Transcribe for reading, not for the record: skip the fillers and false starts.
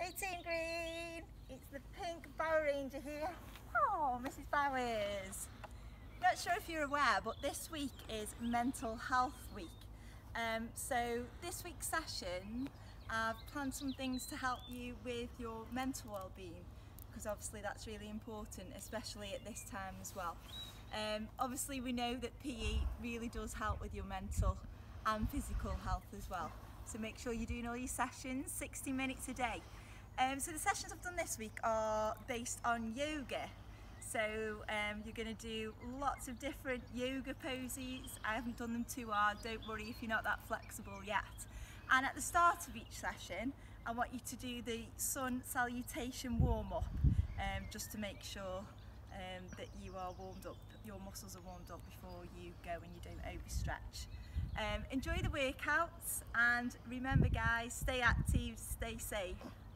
Hey Team Green, it's the pink Bower Ranger here. Oh, Mrs. Bowers. Not sure if you're aware, but this week is Mental Health Week. So this week's session, I've planned some things to help you with your mental well-being, because obviously that's really important, especially at this time as well. Obviously we know that PE really does help with your mental and physical health as well. So make sure you're doing all your sessions, 60 minutes a day. So the sessions I've done this week are based on yoga. So you're going to do lots of different yoga poses. I haven't done them too hard, don't worry if you're not that flexible yet. And at the start of each session, I want you to do the sun salutation warm-up, just to make sure that you are warmed up, your muscles are warmed up before you go and you don't overstretch. Enjoy the workouts, and remember guys, stay active, stay safe.